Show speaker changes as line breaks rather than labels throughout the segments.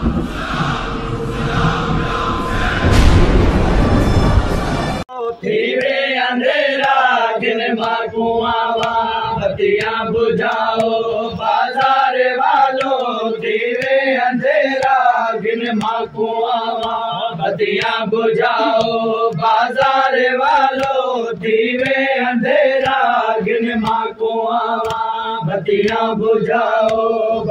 धीरे अंधेरा गिन माकू आवा बत्तियां बुझाओ बाजार वालों। धीरे अंधेरा गिन माकू आवा बत्तियां बुझाओ बाजार वालों। धीरे अंधेरा गिन माकू आवा बत्तियां बुझाओ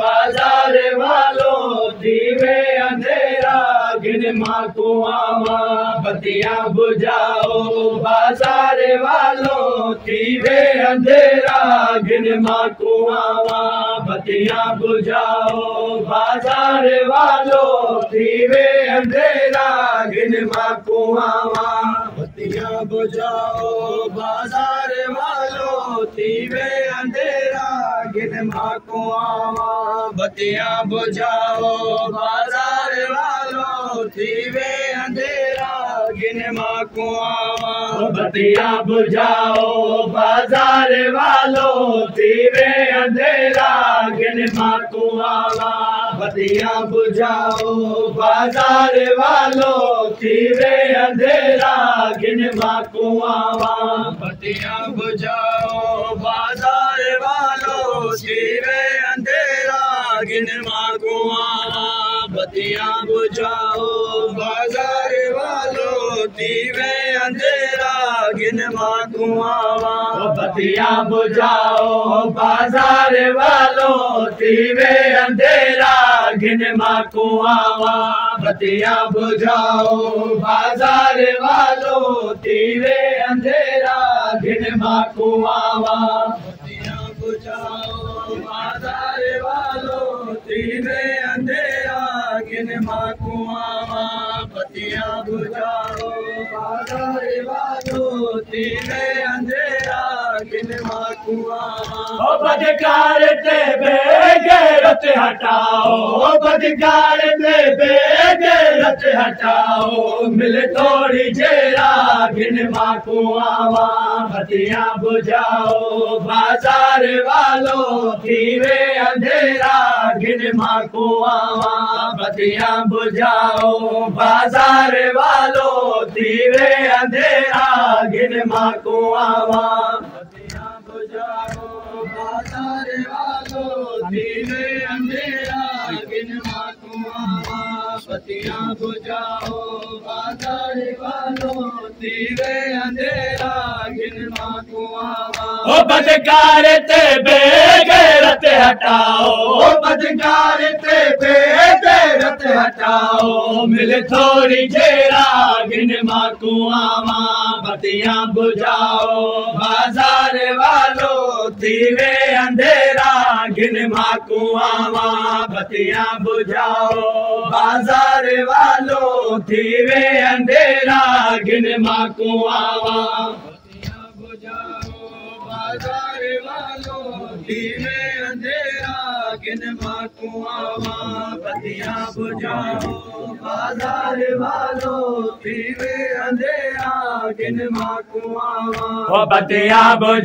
बाजार वालों। धीरे अंधेरा गिन माकू आवा बत्तियां बुझाओ बाजार वालों। धीरे अंधेरा गिन माकू आवा बत्तियां बुझाओ बाजार वालों। धीरे अंधेरा गिन माकू आवा बत्तियां बुझाओ बाजार वालों। धीरे अंधेरा गिन माकू आवा बत्तियां बुझाओ बाजार वालों। धीरे अंधेरा गिन माकू आवा बत्तियां बुझाओ बाजार वालों। धीरे अंधेरा गिन माकू आवा बत्तियां बुझाओ बाजार वालों। धीरे अंधेरा गिन माकू आवा बत्तियां बुझाओ बाजार वालों। धीरे अंधेरा गिन माकू आवा बत्तियां बुझाओ बाजार वालों। धीरे अंधेरा गिन माकू आवा बत्तियां बुझाओ बाजार वालों। धीरे अंधेरा गिन माकू आवा बत्तियां बुझाओ बाजार वालों। धीरे अंधेरा गिन माकू आवा बत्तियां बुझाओ बाजार वालों। धीरे अंधेरा गिन माकू आवा बत्तियां बुझाओ बाजार वालों। धीरे अंधेरा गिन माकू आवा। बदकार ते बेगैरत हटाओ बदकार ते बेगैरत हटाओ। मिल थोड़ी जेरा गिन माकू आवा बत्तियां बुझाओ बाजार वालों। धीरे अंधेरा गिन माकू आवा बत्तियां बुझाओ बाजार वालों। धीरे अंधेरा गिन माकू आवा बत्तियां बुझाओ बाजार वालों। धीरे अंधेरा गिन माकू आवा बत्तियां बुझाओ बाजार वालों। धीरे अंधेरा गिन माकू आवा। बदकार ते बेगैरत हटाओ बदकार ते बेगैरत हटाओ। मिल थोड़ी जेरा गिन माकू आवा बत्तियां बुझाओ बाजार वालों। धीरे अंधेरा गिन माकू आवा बत्तियां बुझाओ बाजार वालों। धीरे अंधेरा गिन माकू आवा बत्तियां बुझाओ बाजार वालों। धीरे अंधेरा गिन माकू आवा बत्तियां बुझाओ बाजार वालों। धीरे अंधेरा गिन माकू आवा बत्तियां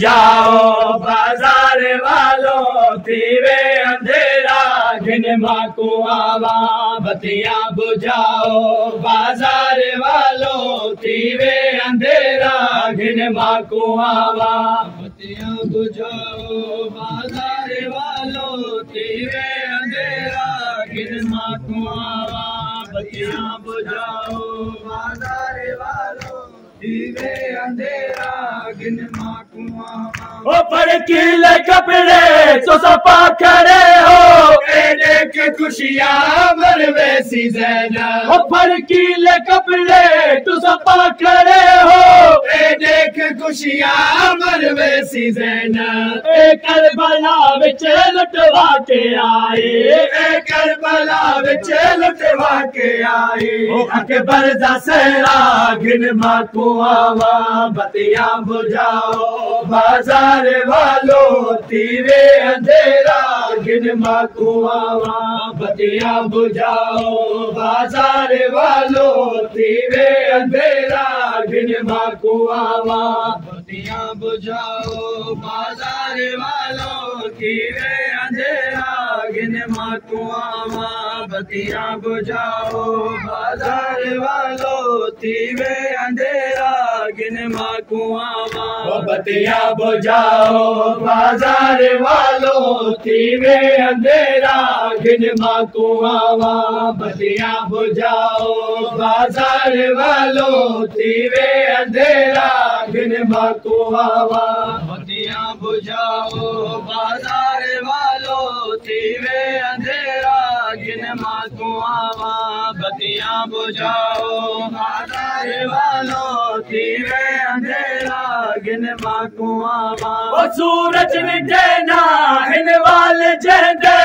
बुझाओ बाजार वालों। धीरे अंधेरा गिन माकू आवा बत्तियां बुझाओ बाजार वालों। धीरे अंधेरा गिन माकू आवा बत्तियां बुझाओ बाजार वालों। धीरे अंधेरा गिन माकू आवा बत्तियां बुझाओ बाजार वालों। धीरे अंधेरा गिन माकू आवा। फड़कीले कपड़े तो सपा खड़े हो देख खुशियाँ मरवेसी ज़ैनब। फड़कीले कपड़े तो सपा खड़े हो देख खुशियाँ मरवेसी ज़ैनब। करबला विच लुटवा के आए करबला विच लुटवा के आए। अकबर दा सहरा गिन माकू आवा बत्तियां बुझाओ बाजार वालों। धीरे अंधेरा गिन माकू आवा बत्तियां बुझाओ बाजार वालों। धीरे अंधेरा गिन माकू आवा बत्तियां बुझाओ बाजार वालों। धीरे अंधेरा गिन माकू आवा बत्तियां बुझाओ बाजार वालों दीवे अंधेरा गिन मां कुआवा। बत्तियां बुझाओ बाजार वालों दीवे अंधेरा गिन मां कुआवा। बत्तियां बुझाओ बाजार वालों दीवे अंधेरा गिन मां कुआवा। बत्तियां बुझाओ बाजार वालों दीवे अंधेरा गिन मां कुआवा। बत्तियां बुझाओ बाजार वालों दीवे अंधेरा गिन मां कुआवा। सूरज निजे ना हिन वाल जंदे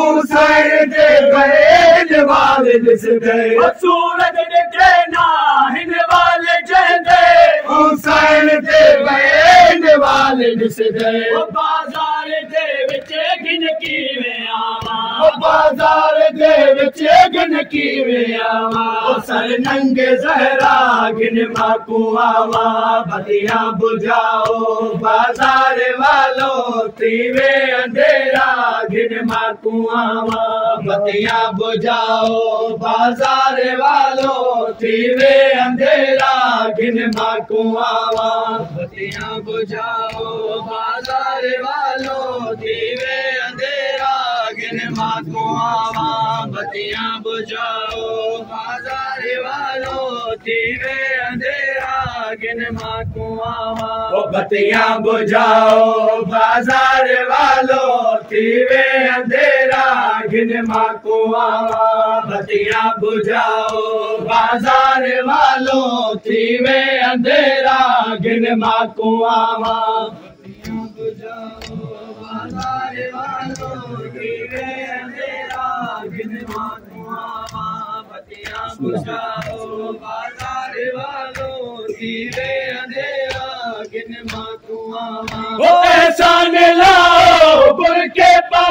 हुसैन दे बैन वाल दिसदे। सूरज निजे ना हिन वाल जंदे हुसैन दे बैन वाल दिसदे। बाजार दे विच गिन कीवें आवां। बाजार दे विच गिन कीवें आवां। सर नंगे ज़हरा गिन मां कुआवा। बत्तियां बुझाओ बाजार वालों दीवे अंधेरा गिन मां कुआवा। बत्तियां बुझाओ बाजार वालों दीवे अंधेरा गिन मां कुआवा। बत्तियां बुझाओ बाजार वालों दीवे अंधेरा गिन मां कुआवा। बत्तियां बुझाओ बाजार वालों दीवे अंधेरा गिन मां कुआवा। बत्तियां बुझाओ बाजार वालों दीवे अंधेरा गिन मां कुआवा। बत्तियां बुझाओ बाजार वालों दीवे अंधेरा गिन मां कुआवा। बत्तियां बुझाओ बाजार वालों दीवे अंधेरा गिन मां कुआवा। बत्तियां बुझाओ बाजार वालों दीवे अंधेरा गिन मां कुआवा। ओ एहसान लाओ बुरके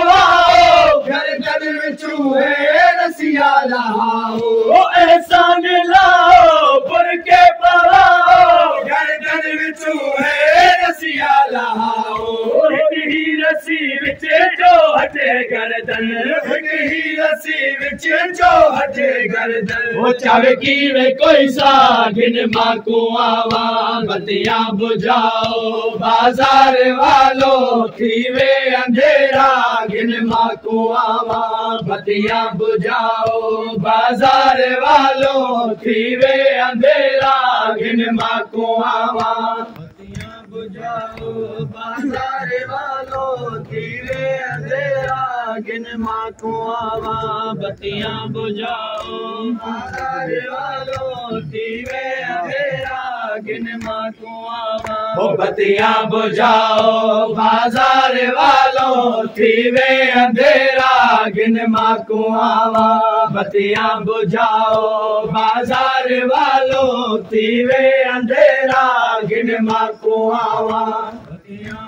पवाओ घर घर में चूहे रसिया लहाओ। ओ एहसान लाओ बुरके पवाओ घर घर में चूहे रसिया लहाओ। ही रसी विच जो हटे गर्दन। ही रसी विच जो हटे गर्दन। वो चावे कीवे कोई सा गिन मां कुआवा। बत्तियां बुझाओ बाजार वालों दीवे अंधेरा गिन मां कुआवा। बत्तियां बुझाओ बाजार वालों दीवे अंधेरा गिन मां कुआवा। बत्तियां बुझाओ बाजार वालों दीवे अंधेरा गिन मां कुआवा। बत्तियां बुझाओ बाजार वालों दीवे अंधेरा गिन मां कुआवा। बत्तियां बुझाओ बाजार वालों दीवे अंधेरा गिन मां कुआवा। बत्तियां बुझाओ बाजार वालों दीवे अंधेरा गिन मां कुआवा। बत्तियां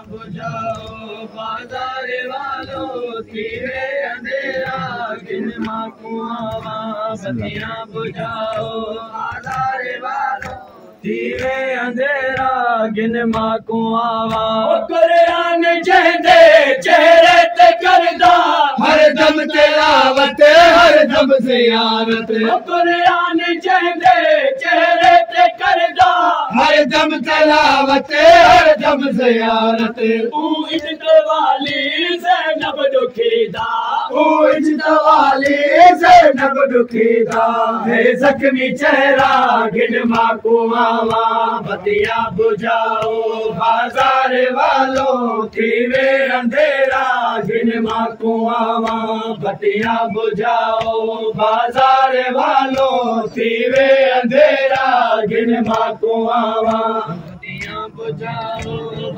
बुझाओ बाजार वालों दीवे अंधेरा गिन मां कुआवा। बत्तियां बुझाओ बाजार वालों दीवे अंधेरा गिन मां कुआवा। कुरान जंदे चेहरे ते करदा हर दम तिलावत हर दम ज़ियारत। कुरान जंदे चेहरे ते करदा हर दम तिलावत हर दम ज़ियारत। ऊ इज्जत वाली ज़ैनब दुखीदा। ऊ इज्जत वाली ज़ैनब दुखीदा। है ज़ख्मी चेहरा गिन मां कुआवा। बत्तियां बुझाओ बाजार वालों दीवे अंधेरा गिन मां कुआवा। बत्तियां बुझाओ बाजार वालों दीवे अंधेरा गिन मां कुआवा। बत्तियां बुझाओ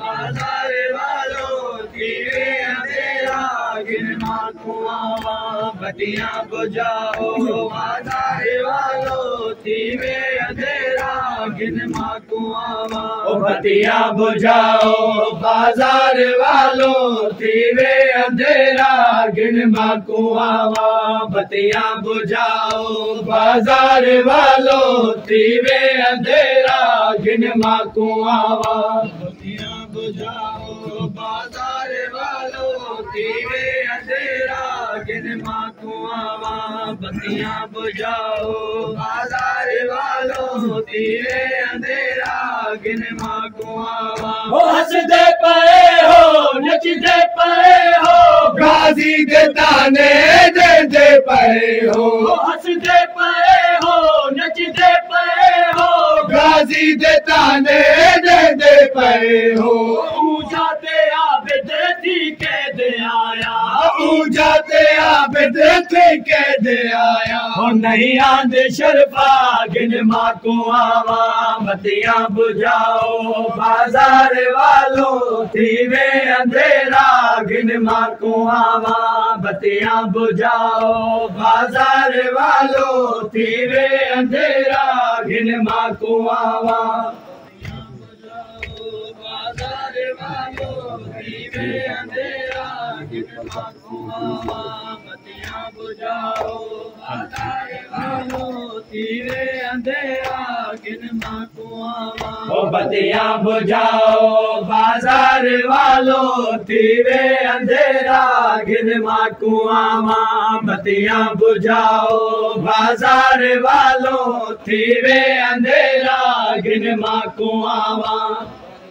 बाजार वालों दीवे अंधेरा गिन मां कुआवा। बत्तियां बुझाओ बाजार वालों दीवे अंधेरा गिन मां कुआवा। बत्तियां बुझाओ बाजार वालों दीवे अंधेरा गिन मां कुआवा। बत्तियां बुझाओ बाजार वालों दीवे अंधेरा गिन मां कुआवा। बत्तियां बुझाओ बाजार वालों दीवे अंधेरा गिन मां कुआं बत्तियां बुझाओ बाजार वालों तीरे अंधेरा गिन माँ कुआं हंसदे पए हो नचदे पए हो गाजी दे ताने दे पए हो हंसदे पए हो नचदे पए हो गाजी दे ताने दे पए हो जाते आबिद थी कैद आया जाते आबिद थी कैद आया और नहीं आंदे शरफा गिन माँ कुआं बत्तियां बुझाओ बाजार वालों थी वे अंधेरा गिन माँ कुआं बत्तियां बुझाओ बाजार वालों थी वे अंधेरा गिन माँ कुआं अंधेरा गिन माँ कुआं बत्तियां बुझाओ बाजार वालों तीरे अंधेरा गिन माँ कुआं बत्तियां बुझाओ बाजार वालों तीरे अंधेरा गिन माँ कुआं बत्तियां बुझाओ बाजार वालों तीरे अंधेरा गिन माँ कुआं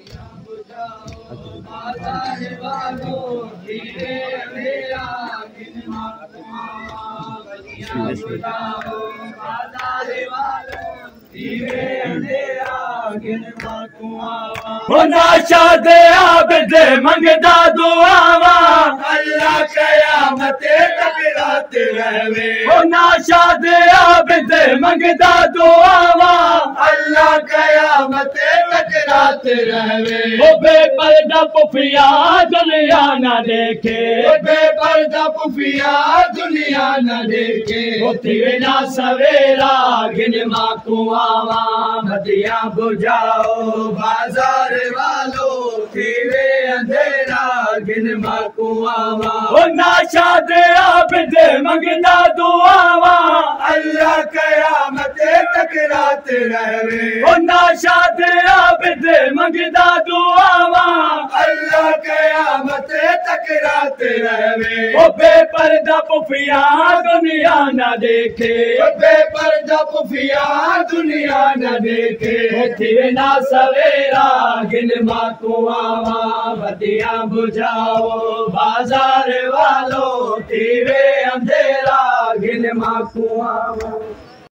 बाजार वालों तीरे अंधेरा गिन माँ कुआं बत्तियां बुझाओ बाजार वालों तीरे अंधेरा गिन माँ कुआं नाशा दे आबिद मंगदा दुआवा अल्लाह कयामत तक रात रहवे नाशा दे आबिद मंगदा दुआवा अल्लाह कयामत तक रात रहवे बेपर्दा पुफिया दुनिया न देखे बेपर्दा पुफिया दुनिया न देखे तीरे ना सवेरा गिन माँ कुआं बत्तियां बुझाओ बाजार वालों तीरे अंधेरा गिन माँ कुआं नाशा दे आबिद मंगदा दुआवा अल्लाह कयामत तक रात रहवे नाशा दे आबिद मंगदा दुआवा अल्लाह कयामत तक रात रहवे बेपर्दा पुफिया दुनिया न देखे बेपर्दा पुफिया दुनिया न देखे तीरे ना सवेरा गिन माँ कुआं बत्तियां बुझाओ बाजार वालों तीरे अंधेरा गिन माँ कुआं